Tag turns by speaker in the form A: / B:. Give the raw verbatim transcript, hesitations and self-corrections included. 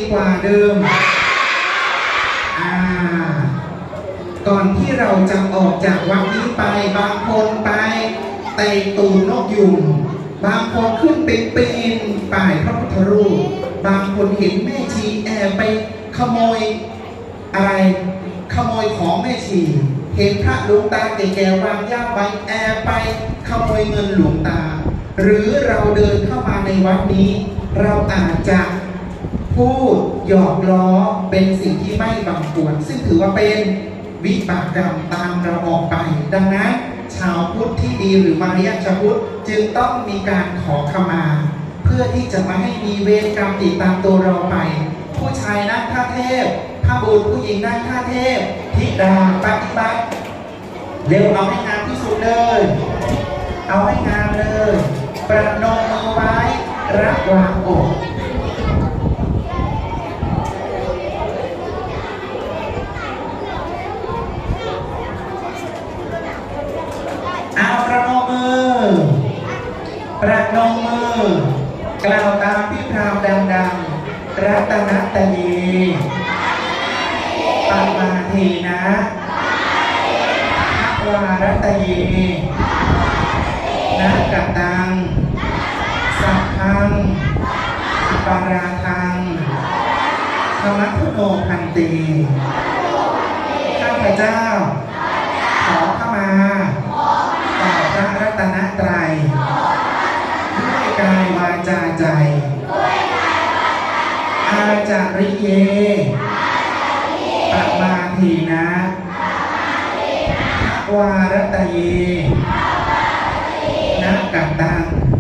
A: กว่าเดิมอ่าก่อนที่เราจะออกจากวัดนี้ไปบางคนไปเตะตูดนกยุงบางคนขึ้นไปปีนป่ายพระพุทธรูปบางคนเห็นแม่ชีแอบไปขโมยอะไรขโมยของแม่ชีเห็นพระหลวงตาแก่ๆวางย่าไปแอบไปขโมยเงินหลวงตาหรือเราเดินเข้ามาในวัดนี้เราอาจจะพูดหยอกล้อเป็นสิ่งที่ไม่บังควรซึ่งถือว่าเป็นวิบากกรรมตามเราออกไปดังนั้นชาวพุทธที่ดีหรือมารยาทชาวพุทธจึงต้องมีการขอขมาเพื่อที่จะไม่ให้มีเวรกรรมติดตามตัวเราไปผู้ชายนักท่าเทพพระบุตรผู้หญิงนักท่าเทพธิดาปฏิบัติเร็วเอาให้งามที่สุดเลยเอาให้งามเลยประนมมือไว้รักวางอกเอาประนมมือประนมมือกล่าวตามพี่พรามดังๆรัตนตยีปามาทีนะพระวารัตยีนักกตังสัพพังปาราทังธรรมทุโนพันตีข้าพเจ้าขอเข้ามาต่อพระรัตนตรัยด้วยกายวาจาใจอาจาริเยปมาทีนะพระวารัตเยนักกัตตัง